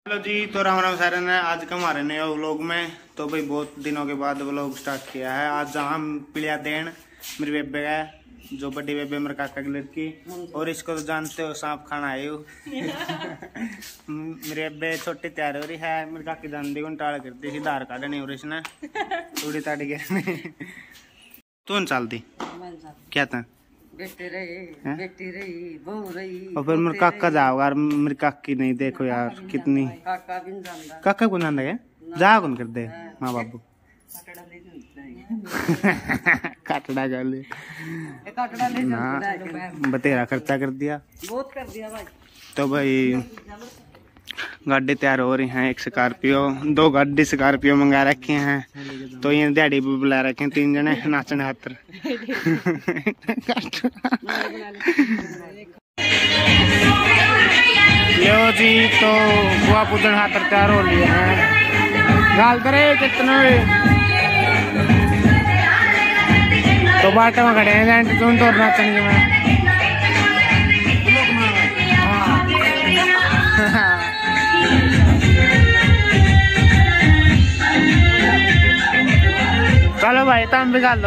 Hello जी, तो राम राम सारे ने आज का हमारे नए व्लॉग में। तो भाई बहुत दिनों के बाद व्लॉग स्टार्ट किया है। आज हम पिलिया देन मेरी बेबे है, जो बड़ी बेबे मेरे काका की लड़की, और इसको तो जानते हो सांप खाना आए हो। मेरी बेबे छोटी तैयार हो रही है। मेरी काकी जान दी को टाल करती थी, धार काटनी हो रही इसने थोड़ी ताड़ी गिरने। तू चल दी क्या था बेटी रही बहू रही और फिर मेरे काका जाओगा। मेरी काकी नहीं, देखो यार कितनी काका को जान है जा कौन कर दे माँ बाबू काटड़ा कर ले बतेरा खर्चा कर दिया, बहुत कर दिया भाई। तो भाई गाड़ी तैयार हो रही हैं। एक स्कॉर्पियो, दो गाड़ी स्कॉर्पियो मंगा रखे हैं। तो ये दिहाड़ी भी बुला रखे हैं 3 जने नाचने खातर। लो जी, तो बुआ पूजन खातर तैयार हो लिए हैं। गाल करे कितने तो बाटे में खड़े हैं तुम तो नाचने में। चलो भाई तुम भी कर लो।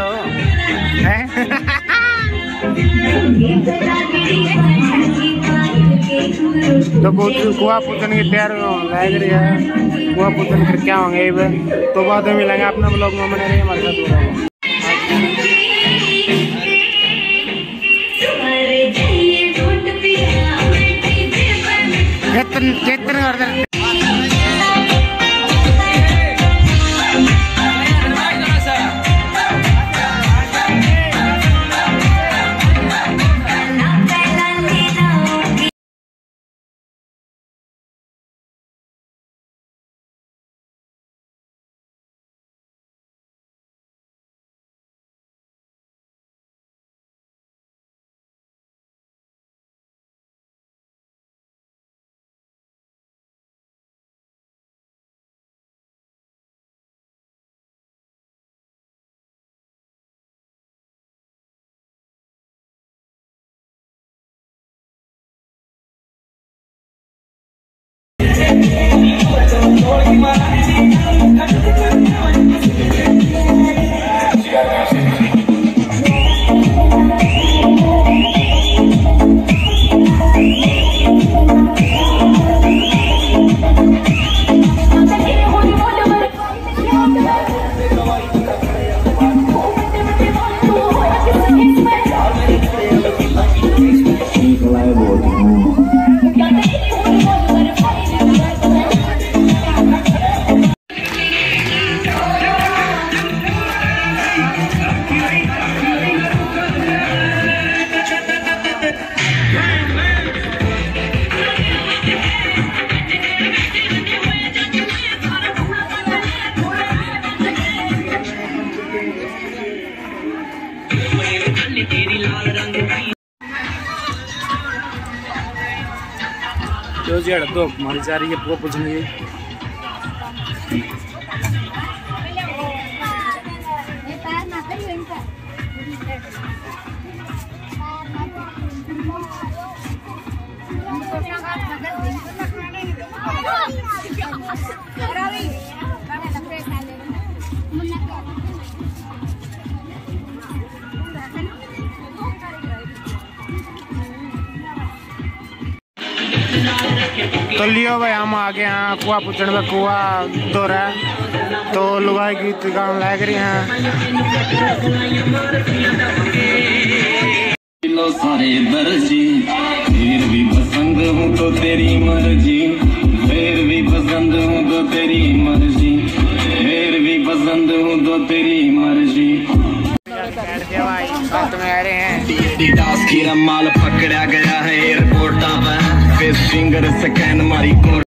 तो कुआ पूजन की तैयार लग रही है। कुआ पूजन फिर क्या होंगे तो बाद में मिलेंगे अपना ब्लॉग में। बने रहिए हमारे साथ। जो जी तो हमारी जा रही है वो पूछने तो लियो भाई हम आ गए हैं कुआ पूछने में। कुआ दो रहा तो लुगाई गीत गान लग रही हैं। सारे दर्जी फिर भी पसंद हूँ तो तेरी मर्जी, फिर भी पसंद हूँ तो तेरी मर्जी, फिर भी पसंद हूँ तो तेरी मर्जी। माल पकड़ा गया है एयरपोर्ट पर, फिर फिंगर स्कैन मारी।